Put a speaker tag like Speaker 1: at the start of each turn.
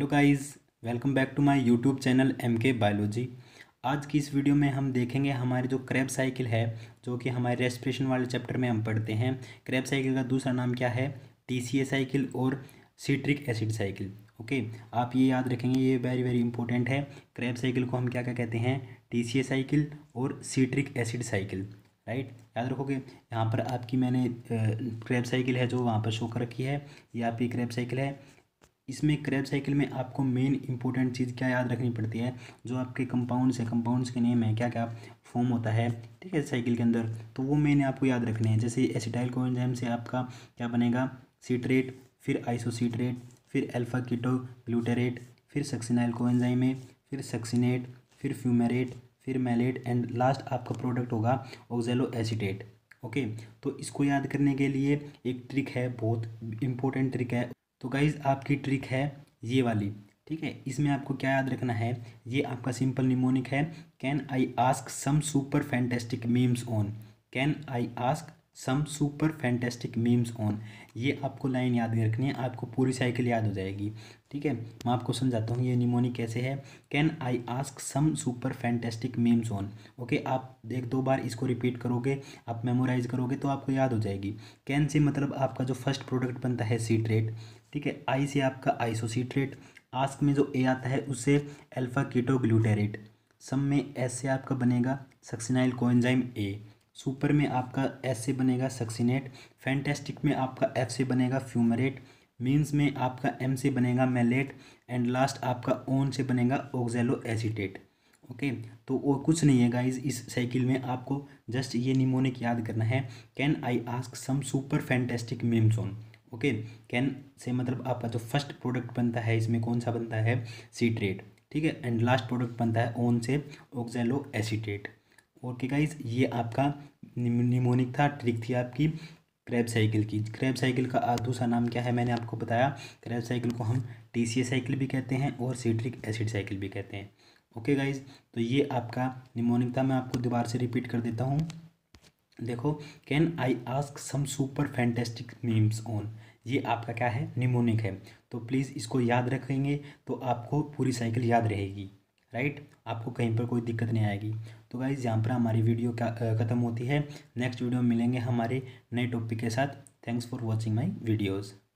Speaker 1: Guys, welcome back to my YouTube channel MK biology. आज की इस वीडियो में हम देखेंगे हमारी जो क्रैब साइकिल है, जो कि हमारे रेस्पिरेशन वाले चैप्टर में हम पढ़ते हैं। क्रैब साइकिल का दूसरा नाम क्या है? TCA साइकिल और सिट्रिक एसिड साइकिल। ओके, आप ये याद रखेंगे, ये वेरी वेरी इंपॉर्टेंट है। क्रैब साइकिल को हम क्या क्या कहते हैं? TCA साइकिल और सिट्रिक एसिड साइकिल, राइट। याद रखोगे। यहाँ पर आपकी मैंने क्रैब साइकिल है जो वहाँ पर शो कर रखी है, ये आपकी क्रैब साइकिल है। इसमें क्रैब साइकिल में आपको मेन इंपॉर्टेंट चीज़ क्या याद रखनी पड़ती है? जो आपके कंपाउंड्स है, कंपाउंड्स के नेम है, क्या क्या फॉर्म होता है, ठीक है, साइकिल के अंदर, तो वो मैंने आपको याद रखने हैं। जैसे एसिटाइल कोएंजाइम से आपका क्या बनेगा? सीट्रेट, फिर आइसोसीट्रेट, फिर अल्फा कीटो ग्लूटारेट, फिर सक्सिनाइल कोएंजाइम में, फिर सक्सिनेट, फिर फ्यूमेरेट, फिर मैलेट, एंड लास्ट आपका प्रोडक्ट होगा ऑक्जेलो एसीटेट। ओके, तो इसको याद करने के लिए एक ट्रिक है, बहुत इंपॉर्टेंट ट्रिक है। तो गाइज आपकी ट्रिक है ये वाली, ठीक है। इसमें आपको क्या याद रखना है? ये आपका सिंपल निमोनिक है। Can I ask some super fantastic memes on? Can I ask some super fantastic memes on? ये आपको लाइन याद रखनी है, आपको पूरी साइकिल याद हो जाएगी, ठीक है। मैं आपको समझाता हूँ ये निमोनिक कैसे है। Can I ask some super fantastic memes on. Okay, आप एक दो बार इसको रिपीट करोगे, आप मेमोराइज करोगे तो आपको याद हो जाएगी। कैन से मतलब आपका जो फर्स्ट प्रोडक्ट बनता है सीट्रेट, ठीक है। आई से आपका आइसोसीट्रेट, आस्क में जो ए आता है उससे अल्फा कीटो ग्लूटारेट, सम में एस से आपका बनेगा सक्सिनाइल कोएंजाइम ए, सुपर में आपका एस से बनेगा सक्सिनेट, फैंटेस्टिक में आपका एफ से बनेगा फ्यूमरेट, मीन्स में आपका एम से बनेगा मैलेट, एंड लास्ट आपका ओन से बनेगा ऑक्जेलो एसीटेट। ओके, तो वो कुछ नहीं है गाइज, इस साइकिल में आपको जस्ट ये निमोनिक याद करना है। Can I ask some super fantastic memes on. Okay, can से मतलब आपका जो फर्स्ट प्रोडक्ट बनता है इसमें कौन सा बनता है? सीट्रेट, ठीक है, एंड लास्ट प्रोडक्ट बनता है ओन से ऑक्जेलो एसीटेट। ओके गाइज, ये आपका निमोनिक था, ट्रिक थी आपकी क्रैब साइकिल की। क्रैब साइकिल का दूसरा नाम क्या है मैंने आपको बताया। क्रैब साइकिल को हम TCA साइकिल भी कहते हैं और सिट्रिक एसिड साइकिल भी कहते हैं। ओके गाइज, तो ये आपका निमोनिक था। मैं आपको दोबारा से रिपीट कर देता हूँ, देखो। Can I ask some super fantastic memes on, ये आपका क्या है? निमोनिक है। तो प्लीज़ इसको याद रखेंगे तो आपको पूरी साइकिल याद रहेगी, राइट। आपको कहीं पर कोई दिक्कत नहीं आएगी। तो गाइज यहाँ पर हमारी वीडियो क्या ख़त्म होती है। नेक्स्ट वीडियो में मिलेंगे हमारे नए टॉपिक के साथ। Thanks for watching my videos.